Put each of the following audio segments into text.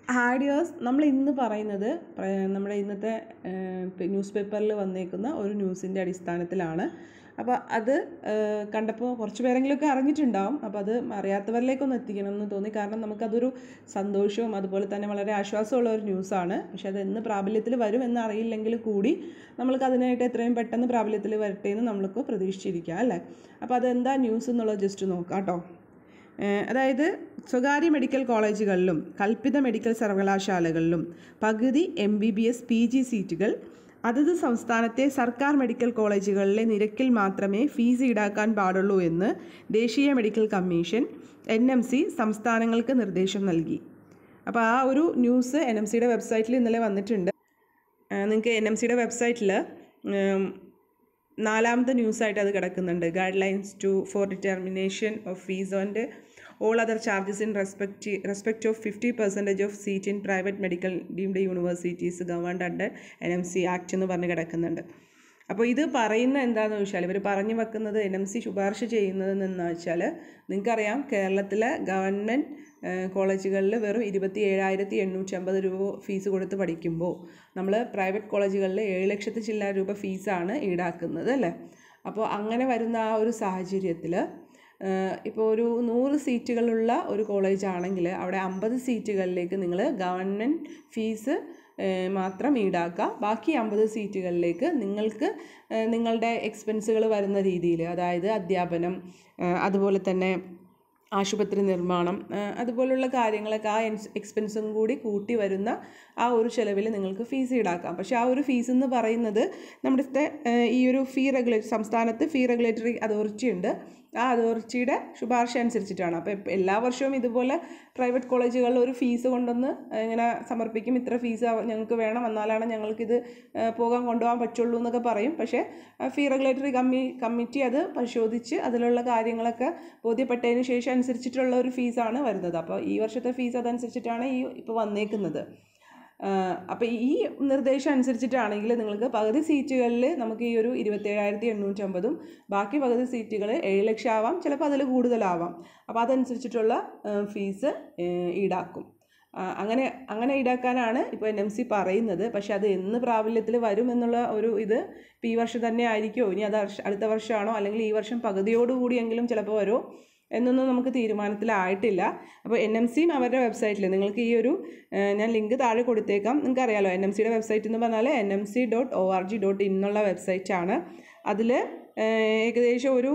Hi dears, നമ്മൾ ഇന്ന് പറയുന്നത് നമ്മുടെ ഇന്നത്തെ ന്യൂസ് പേപ്പറിൽ വന്നേക്കുന്ന ഒരു ന്യൂസിൻ്റെ അടിസ്ഥാനത്തിലാണ്. അപ്പോൾ അത് കണ്ടപ്പോൾ കുറച്ച് പേരെങ്കിലുമൊക്കെ അറിഞ്ഞിട്ടുണ്ടാവും. അപ്പോൾ അത് അറിയാത്തവരിലേക്കൊന്ന് എത്തിക്കണം എന്ന് തോന്നി. കാരണം നമുക്കതൊരു സന്തോഷവും അതുപോലെ തന്നെ വളരെ ആശ്വാസമുള്ള ഒരു ന്യൂസാണ്. പക്ഷേ അത് എന്ന് പ്രാബല്യത്തിൽ വരും എന്നറിയില്ലെങ്കിൽ കൂടി നമ്മൾക്ക് അതിനായിട്ട് എത്രയും പെട്ടെന്ന് പ്രാബല്യത്തിൽ വരട്ടെ എന്ന് നമ്മൾക്ക് പ്രതീക്ഷിച്ചിരിക്കാം, അല്ലേ? അപ്പോൾ അതെന്താ ന്യൂസ് എന്നുള്ളത് ജസ്റ്റ് നോക്കാം കേട്ടോ. അതായത് സ്വകാര്യ മെഡിക്കൽ കോളേജുകളിലും കൽപ്പിത മെഡിക്കൽ സർവകലാശാലകളിലും പകുതി MBBS PG സീറ്റുകൾ അതത് സംസ്ഥാനത്തെ സർക്കാർ മെഡിക്കൽ കോളേജുകളിലെ നിരക്കിൽ മാത്രമേ ഫീസ് ഈടാക്കാൻ പാടുള്ളൂ എന്ന് ദേശീയ മെഡിക്കൽ കമ്മീഷൻ NMC സംസ്ഥാനങ്ങൾക്ക് നിർദ്ദേശം നൽകി. അപ്പോൾ ആ ഒരു ന്യൂസ് NMCയുടെ വെബ്സൈറ്റിൽ ഇന്നലെ വന്നിട്ടുണ്ട്. നിങ്ങൾക്ക് NMCയുടെ വെബ്സൈറ്റിൽ 4ാമത്തെ ന്യൂസായിട്ട് അത് കിടക്കുന്നുണ്ട്. Guidelines for determination of fees and all other charges in respect of 50% of seat in private medical deemed universities governed under NMC Act എന്ന് പറഞ്ഞ് കിടക്കുന്നുണ്ട്. അപ്പോൾ ഇത് പറയുന്ന എന്താണെന്ന് ചോദിച്ചാൽ, ഇവർ പറഞ്ഞു വെക്കുന്നത് NMC ശുപാർശ ചെയ്യുന്നതെന്ന് വെച്ചാൽ, നിങ്ങൾക്കറിയാം കേരളത്തിലെ ഗവൺമെൻറ് കോളേജുകളിൽ വെറും 27,850 രൂപ ഫീസ് കൊടുത്ത് പഠിക്കുമ്പോൾ നമ്മൾ പ്രൈവറ്റ് കോളേജുകളിൽ 7 ലക്ഷത്തി ചില്ലറ രൂപ ഫീസാണ് ഈടാക്കുന്നത്, അല്ലേ? അപ്പോൾ അങ്ങനെ വരുന്ന ആ ഒരു സാഹചര്യത്തിൽ ഇപ്പോൾ ഒരു 100 സീറ്റുകളുള്ള ഒരു കോളേജ് ആണെങ്കിൽ അവിടെ 50 സീറ്റുകളിലേക്ക് നിങ്ങൾ ഗവൺമെൻറ് ഫീസ് മാത്രം ഈടാക്കുക. ബാക്കി 50 സീറ്റുകളിലേക്ക് നിങ്ങൾക്ക് നിങ്ങളുടെ എക്സ്പെൻസുകൾ വരുന്ന രീതിയിൽ, അതായത് അധ്യാപനം, അതുപോലെ തന്നെ ആശുപത്രി നിർമ്മാണം, അതുപോലുള്ള കാര്യങ്ങളൊക്കെ ആ എക്സ്പെൻസും കൂടി കൂട്ടി വരുന്ന ആ ഒരു ചിലവിൽ നിങ്ങൾക്ക് ഫീസ് ഈടാക്കാം. പക്ഷേ ആ ഒരു ഫീസ് എന്ന് പറയുന്നത് നമ്മുടെ ഈ ഒരു സംസ്ഥാനത്ത് ഫീ റെഗുലേറ്ററി അതോറിറ്റി ഉണ്ട്. ആ അതോറിറ്റിയുടെ ശുപാർശ അനുസരിച്ചിട്ടാണ്. അപ്പോൾ എല്ലാ വർഷവും ഇതുപോലെ പ്രൈവറ്റ് കോളേജുകളിൽ ഒരു ഫീസ് കൊണ്ടുവന്ന് ഇങ്ങനെ സമർപ്പിക്കും, ഇത്ര ഫീസ് ഞങ്ങൾക്ക് വേണം, എന്നാലാണ് ഞങ്ങൾക്കിത് കൊണ്ടുപോകാൻ പറ്റുള്ളൂ എന്നൊക്കെ പറയും. പക്ഷേ ഫീ റെഗുലേറ്ററി കമ്മിറ്റി അത് പരിശോധിച്ച് അതിലുള്ള കാര്യങ്ങളൊക്കെ ബോധ്യപ്പെട്ടതിന് ശേഷം അനുസരിച്ചിട്ടുള്ള ഒരു ഫീസാണ് വരുന്നത്. അപ്പോൾ ഈ വർഷത്തെ ഫീസ് അതനുസരിച്ചിട്ടാണ് ഇപ്പോൾ വന്നേക്കുന്നത്. അപ്പോൾ ഈ നിർദ്ദേശം അനുസരിച്ചിട്ടാണെങ്കിൽ നിങ്ങൾക്ക് പകുതി സീറ്റുകളിൽ നമുക്ക് ഈ ഒരു 27,850 ബാക്കി പകുതി സീറ്റുകൾ 7 ലക്ഷം ആവാം, ചിലപ്പോൾ അതിൽ കൂടുതലാവാം. അപ്പോൾ അതനുസരിച്ചിട്ടുള്ള ഫീസ് ഈടാക്കും. അങ്ങനെ ഈടാക്കാനാണ് ഇപ്പോൾ NMC പറയുന്നത്. പക്ഷേ അത് എന്ന് പ്രാബല്യത്തിൽ വരും എന്നുള്ള ഒരു ഇത് ഇപ്പോൾ ഈ വർഷം തന്നെ ആയിരിക്കുമോ, ഇനി അത് അടുത്ത വർഷമാണോ, അല്ലെങ്കിൽ ഈ വർഷം പകുതിയോടുകൂടിയെങ്കിലും ചിലപ്പോൾ വരുമോ എന്നൊന്നും നമുക്ക് തീരുമാനത്തിലായിട്ടില്ല. അപ്പോൾ NMCയും അവരുടെ വെബ്സൈറ്റിൽ നിങ്ങൾക്ക് ഈ ഒരു ഞാൻ ലിങ്ക് താഴെ കൊടുത്തേക്കാം. നിങ്ങൾക്കറിയാലോ NMCയുടെ വെബ്സൈറ്റ് എന്ന് പറഞ്ഞാൽ nmc.org.in എന്നുള്ള വെബ്സൈറ്റാണ്. അതിൽ ഏകദേശം ഒരു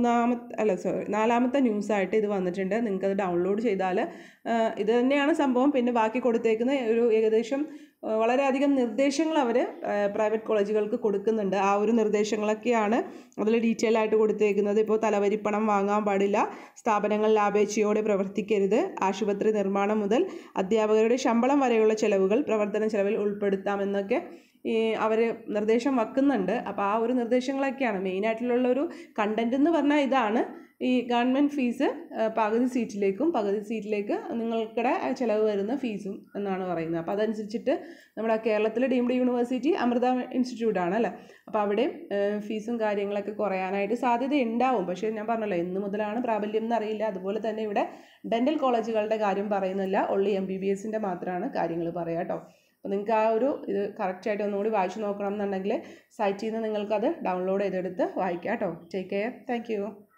4ാമത്തെ ന്യൂസായിട്ട് ഇത് വന്നിട്ടുണ്ട്. നിങ്ങൾക്കത് ഡൗൺലോഡ് ചെയ്താൽ ഇത് തന്നെയാണ് സംഭവം. പിന്നെ ബാക്കി കൊടുത്തേക്കുന്ന ഒരു ഏകദേശം വളരെയധികം നിർദ്ദേശങ്ങൾ അവർ പ്രൈവറ്റ് കോളേജുകൾക്ക് കൊടുക്കുന്നുണ്ട്. ആ ഒരു നിർദ്ദേശങ്ങളൊക്കെയാണ് അതിൽ ഡീറ്റെയിൽ ആയിട്ട് കൊടുത്തേക്കുന്നത്. ഇപ്പോൾ തലവരിപ്പണം വാങ്ങാൻ പാടില്ല, സ്ഥാപനങ്ങൾ ലാഭേച്ഛയോടെ പ്രവർത്തിക്കരുത്, ആശുപത്രി നിർമ്മാണം മുതൽ അധ്യാപകരുടെ ശമ്പളം വരെയുള്ള ചെലവുകൾ പ്രവർത്തന ചെലവിൽ ഉൾപ്പെടുത്താമെന്നൊക്കെ അവർ നിർദ്ദേശം വെക്കുന്നുണ്ട്. അപ്പോൾ ആ ഒരു നിർദ്ദേശങ്ങളൊക്കെയാണ് മെയിനായിട്ടുള്ളൊരു കണ്ടൻറ്റ് എന്ന് പറഞ്ഞാൽ ഇതാണ്. ഈ ഗവൺമെൻറ് ഫീസ് പകുതി സീറ്റിലേക്ക് നിങ്ങൾക്കിടെ ചിലവ് വരുന്ന ഫീസും എന്നാണ് പറയുന്നത്. അപ്പോൾ അതനുസരിച്ചിട്ട് നമ്മുടെ കേരളത്തിലെ ഡീംഡ് യൂണിവേഴ്സിറ്റി അമൃത ഇൻസ്റ്റിറ്റ്യൂട്ടാണ്, അല്ലേ? അപ്പോൾ അവിടെയും ഫീസും കാര്യങ്ങളൊക്കെ കുറയാനായിട്ട് സാധ്യത ഉണ്ടാവും. പക്ഷേ ഞാൻ പറഞ്ഞല്ലോ, എന്ന് മുതലാണ് പ്രാബല്യം എന്നറിയില്ല. അതുപോലെ തന്നെ ഇവിടെ ഡെൻ്റൽ കോളേജുകളുടെ കാര്യം പറയുന്നില്ല, ഓൺലി MBBSൻ്റെ മാത്രമാണ് കാര്യങ്ങൾ പറയാം കേട്ടോ. അപ്പോൾ നിങ്ങൾക്ക് ആ ഒരു ഇത് കറക്റ്റായിട്ട് ഒന്നുകൂടി വായിച്ചു നോക്കണം എന്നുണ്ടെങ്കിൽ സൈറ്റിൽ നിന്ന് നിങ്ങൾക്കത് ഡൗൺലോഡ് ചെയ്തെടുത്ത് വായിക്കാം കേട്ടോ. Take care. Thank U.